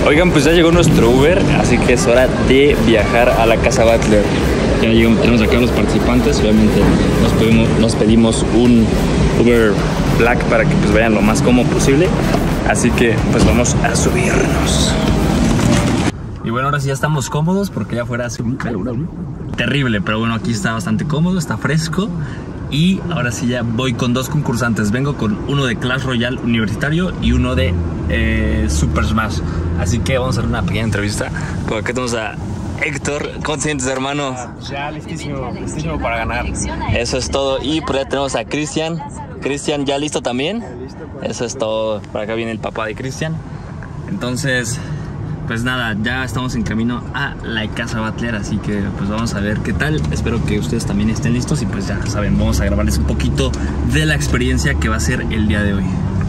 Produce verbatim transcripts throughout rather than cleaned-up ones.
Oigan, pues ya llegó nuestro Uber, así que es hora de viajar a la Casa Butler. Ya llegamos, tenemos acá a los participantes. Obviamente nos pedimos, nos pedimos un Uber Black para que pues vayan lo más cómodo posible. Así que pues vamos a subirnos. Y bueno, ahora sí ya estamos cómodos porque ya afuera hace un calor terrible. Pero bueno, aquí está bastante cómodo, está fresco. Y ahora sí ya voy con dos concursantes. Vengo con uno de Clash Royale universitario y uno de eh, Super Smash. Así que vamos a hacer una pequeña entrevista. Por acá tenemos a Héctor. ¿Cómo te sientes, hermano? Ya listísimo, listísimo para ganar. Eso es todo. Y por allá tenemos a Cristian. Cristian, ¿ya listo también? Eso es todo. Por acá viene el papá de Cristian. Entonces, pues nada, ya estamos en camino a la Casa Butler. Así que pues vamos a ver qué tal. Espero que ustedes también estén listos. Y pues ya saben, vamos a grabarles un poquito de la experiencia que va a ser el día de hoy.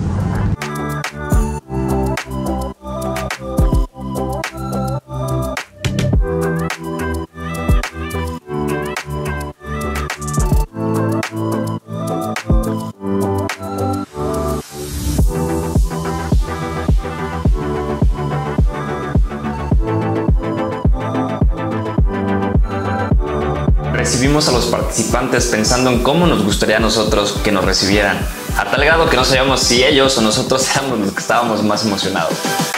Recibimos a los participantes pensando en cómo nos gustaría a nosotros que nos recibieran, a tal grado que no sabíamos si ellos o nosotros éramos los que estábamos más emocionados.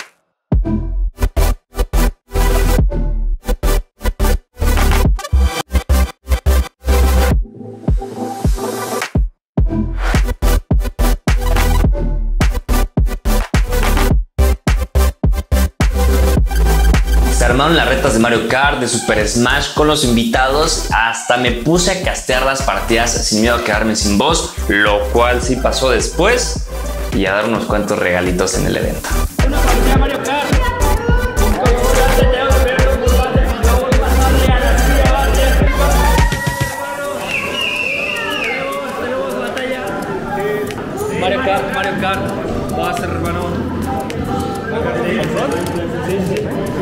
Armaron las retas de Mario Kart, de Super Smash con los invitados, hasta me puse a castear las partidas sin miedo a quedarme sin voz, lo cual sí pasó después, y a dar unos cuantos regalitos en el evento. Una partida de Mario Kart. Mario Kart, Mario Kart, va a ser hermano. Sí, sí.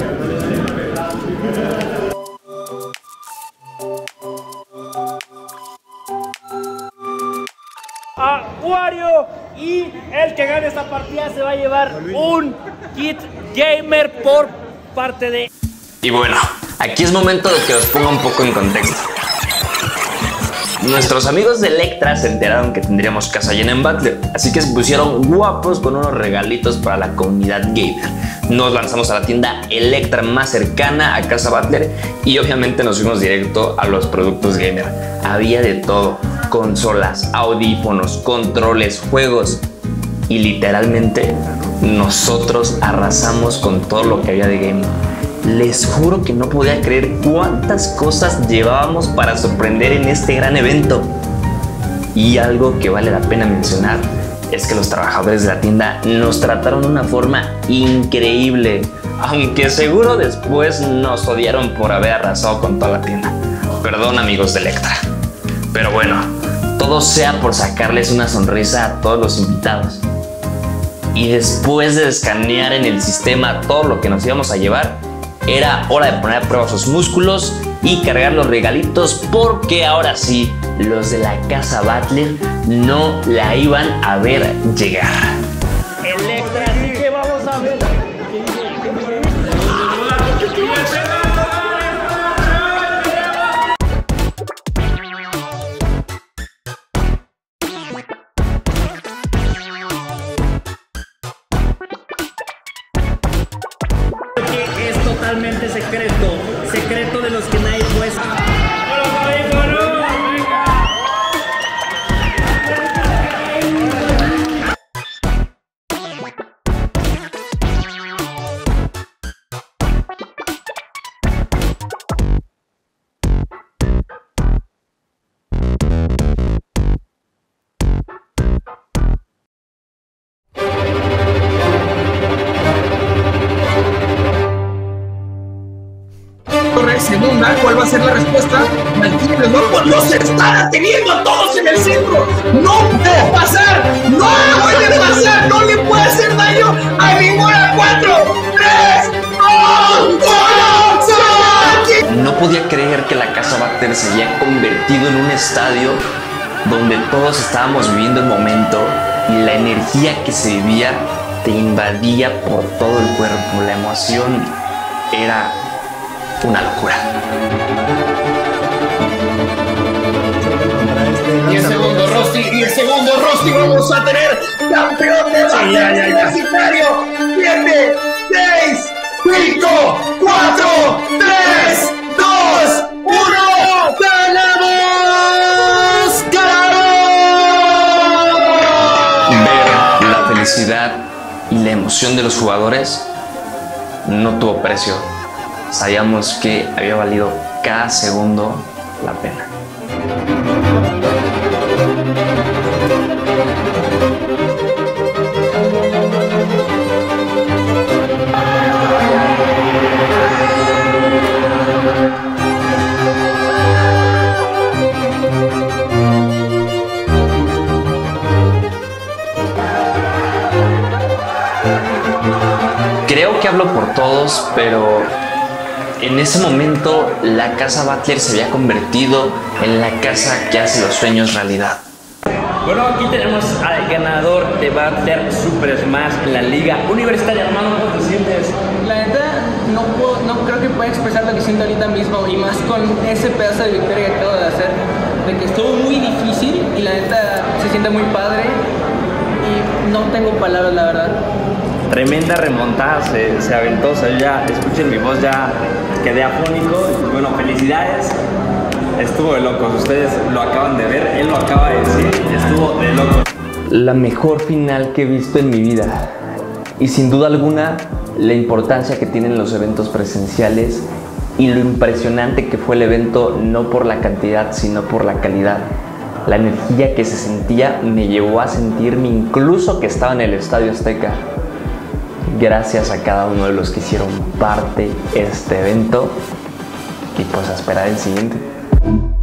A Wario, y el que gane esta partida se va a llevar un kit gamer por parte de... Y bueno, aquí es momento de que los ponga un poco en contexto. Nuestros amigos de Electra se enteraron que tendríamos casa llena en Butler, así que se pusieron guapos con unos regalitos para la comunidad gamer. Nos lanzamos a la tienda Electra más cercana a Casa Butler y obviamente nos fuimos directo a los productos gamer. Había de todo: consolas, audífonos, controles, juegos, y literalmente nosotros arrasamos con todo lo que había de gaming. Les juro que no podía creer cuántas cosas llevábamos para sorprender en este gran evento. Y algo que vale la pena mencionar es que los trabajadores de la tienda nos trataron de una forma increíble, aunque seguro después nos odiaron por haber arrasado con toda la tienda. Perdón, amigos de Electra. Pero bueno, todo sea por sacarles una sonrisa a todos los invitados. Y después de escanear en el sistema todo lo que nos íbamos a llevar, era hora de poner a prueba sus músculos y cargar los regalitos, porque ahora sí, los de la Casa Butler no la iban a ver llegar. Electra, así que vamos a ver. Es totalmente secreto, secreto de los que nadie puede. Segunda, ¿cuál va a ser la respuesta? Valkyrie los locos los están deteniendo a todos en el centro. No puede pasar, no puede pasar, no le puede hacer daño a ninguna. Cuatro, tres, dos, uno. No podía creer que la Casa Butler se había convertido en un estadio donde todos estábamos viviendo el momento, y la energía que se vivía te invadía por todo el cuerpo. La emoción era una locura. diez segundos, Rosti, diez segundos, Rosti, vamos a tener campeón de Bacler universitario. siete, seis, cinco, cuatro, tres, dos, uno, ¡ganamos! ¡Ganamos! Ver la felicidad y la emoción de los jugadores no tuvo precio. Sabíamos que había valido cada segundo la pena. Creo que hablo por todos, pero en ese momento la casa Butler se había convertido en la casa que hace los sueños realidad. Bueno, aquí tenemos al ganador de Butler Super Smash en la Liga Universitaria. Hermano, ¿cómo te sientes? La neta, no, puedo, no creo que pueda expresar lo que siento ahorita mismo, y más con ese pedazo de victoria que acabo de hacer, de que estuvo muy difícil y la neta se siente muy padre y no tengo palabras, la verdad. Tremenda remontada, se, se aventó, o sea, yo ya, escuchen mi voz, ya quedé afónico. Bueno, felicidades, estuvo de locos, ustedes lo acaban de ver, él lo acaba de decir, estuvo de locos. La mejor final que he visto en mi vida, y sin duda alguna la importancia que tienen los eventos presenciales y lo impresionante que fue el evento, no por la cantidad sino por la calidad. La energía que se sentía me llevó a sentirme incluso que estaba en el Estadio Azteca. Gracias a cada uno de los que hicieron parte de este evento, y pues a esperar el siguiente.